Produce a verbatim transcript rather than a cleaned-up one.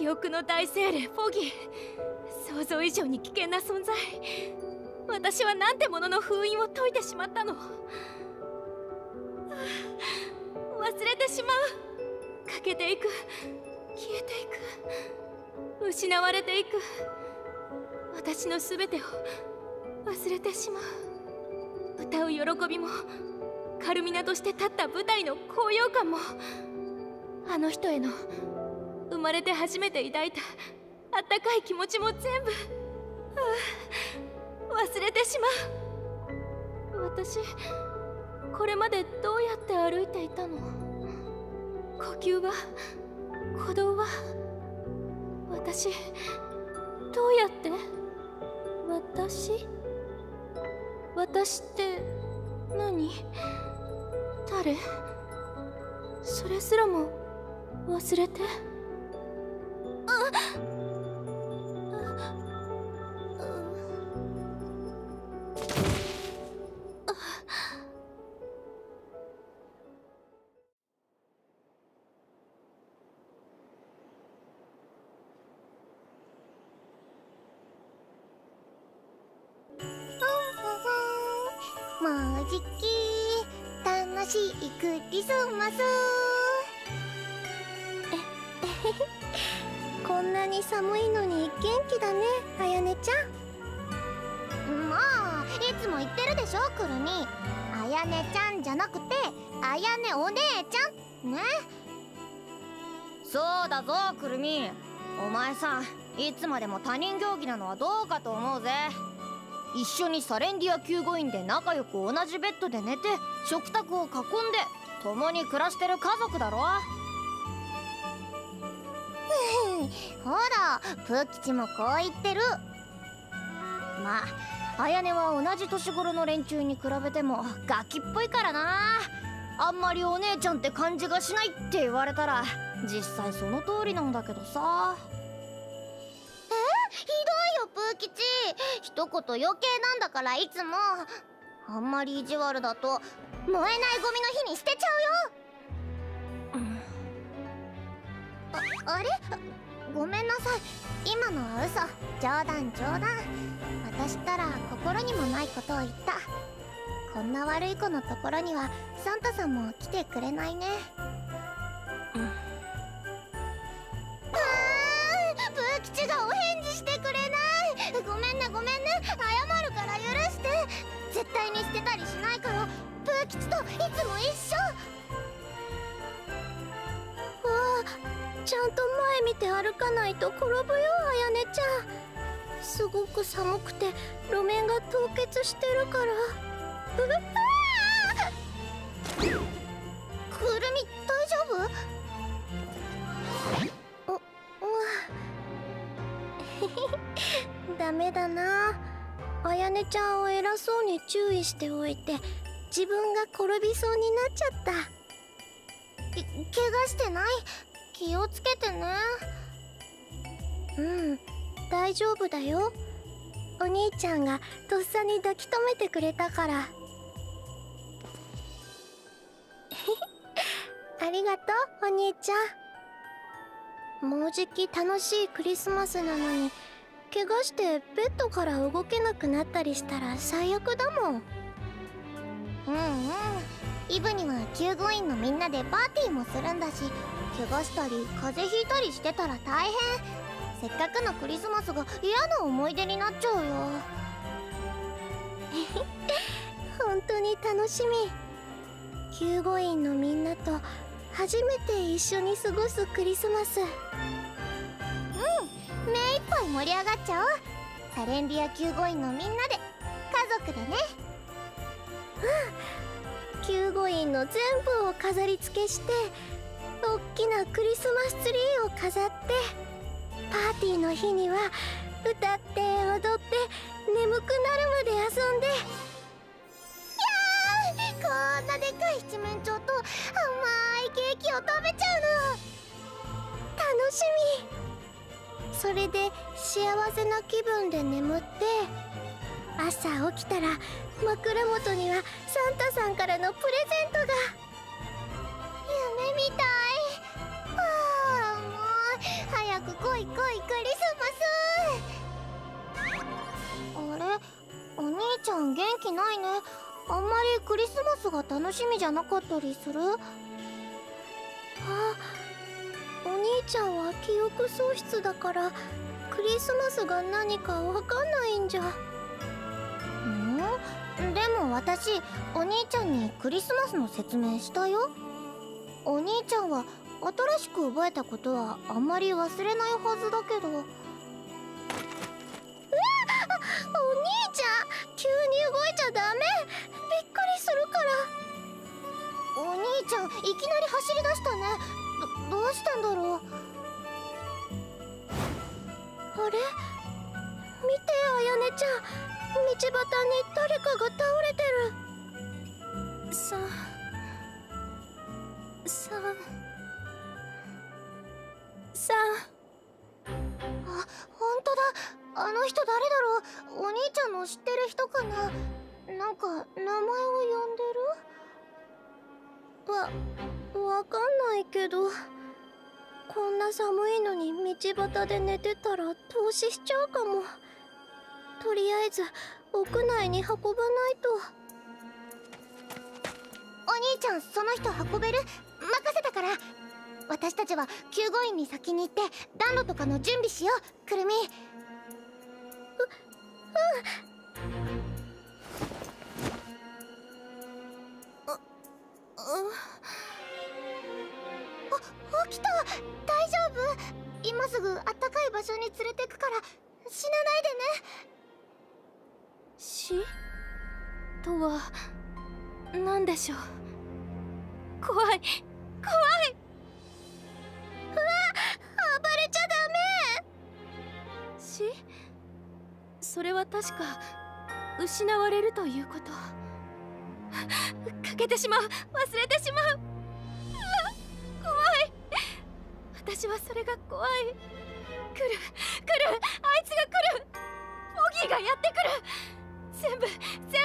記憶の大精霊フォギー、想像以上に危険な存在。私はなんてものの封印を解いてしまったの。忘れてしまう。欠けていく、消えていく、失われていく。私の全てを忘れてしまう。歌う喜びも、カルミナとして立った舞台の高揚感も、あの人への生まれて初めて抱いたあったかい気持ちも全部、忘れてしまう。私、これまでどうやって歩いていたの？呼吸は、鼓動は、私、どうやって？私？私って何？誰？それすらも忘れて。あっ、 もうじき楽しいクリスマス。こんなに寒いのに元気だね、あやねちゃん。もういつも言ってるでしょ、くるみ。あやねちゃんじゃなくてあやねお姉ちゃんね。 そうだぞくるみ、お前さ、いつまでも他人行儀なのはどうかと思うぜ。一緒にサレンディア救護員で仲良く同じベッドで寝て食卓を囲んで共に暮らしてる家族だろ。 ほら、プー吉もこう言ってる。 まあ、あやねは同じ年頃の連中に比べてもガキっぽいからな。あんまりお姉ちゃんって感じがしないって言われたら実際その通りなんだけどさ。 え、ひどいよプー吉。一言余計なんだから。いつもあんまり意地悪だと燃えないゴミの日に捨てちゃうよ。あ、あれ、ごめんなさい。今のは嘘。冗談冗談。私ったら心にもないことを言った。こんな悪い子のところにはサンタさんも来てくれないね。うん、あー、プー吉がお返事してくれない。ごめんねごめんね。謝るから許して。絶対に捨てたりしないから。プー吉といつも一緒。わあ、ちゃんと前見て歩かないと転ぶよ、あやねちゃん。すごく寒くて路面が凍結してるから。うわあ、くるみ大丈夫？お、うわダメだな。あやねちゃんを偉そうに注意しておいて自分が転びそうになっちゃった。け怪我してない？気をつけてね。うん、大丈夫だよ。お兄ちゃんがとっさに抱き留めてくれたから。ありがとう、お兄ちゃん。もうじき楽しいクリスマスなのに怪我してベッドから動けなくなったりしたら最悪だもん。うんうん。イブには救護員のみんなでパーティーもするんだし、怪我したり風邪ひいたりしてたら大変。せっかくのクリスマスが嫌な思い出になっちゃうよ。本当に楽しみ。救護員のみんなと初めて一緒に過ごすクリスマス。うん、目いっぱい盛り上がっちゃおう。サレンディア救護員のみんなで家族でね。うん、救護員の全部を飾り付けして大きなクリスマスツリーを飾って、パーティーの日には歌って踊って眠くなるまで遊んで。こんなでかい七面鳥と甘いケーキを食べちゃうの楽しみ。それで幸せな気分で眠って、朝起きたら枕元にはサンタさんからのプレゼントが。夢みたい。はあ、もう早く来い来い。 リスマスが楽しみじゃなかったりする？あ、お兄ちゃんは記憶喪失だからクリスマスが何かわかんないんじゃ。ん？でも私、お兄ちゃんにクリスマスの説明したよ。お兄ちゃんは新しく覚えたことはあんまり忘れないはずだけど。うわっ、お兄ちゃん急に動いちゃダメ、びっくりするから。お兄ちゃんいきなり走り出したね。ど、どうしたんだろう。あれ、見て、あやねちゃん、道端に誰かが倒れてる。 さささあ、ほんとだ。あの人誰だろう。お兄ちゃんの知ってる人かな。なんか名前を呼んでる？わ、わかんないけど、こんな寒いのに道端で寝てたら凍死しちゃうかも。とりあえず屋内に運ばないと。お兄ちゃん、その人運べる？任せたから。私たちは救護員に先に行って暖炉とかの準備しよう、くるみ。う、うん。あ、あ、あ、起きた。大丈夫？今すぐあったかい場所に連れてくから死なないでね。 死とは何でしょう。怖い怖い。 うわ、暴れちゃダメ。 死？それは確か失われるということ。欠けてしまう、忘れてしまう。うわ、怖い。私はそれが怖い。来る来る、あいつが来る。ボギーがやってくる。全部全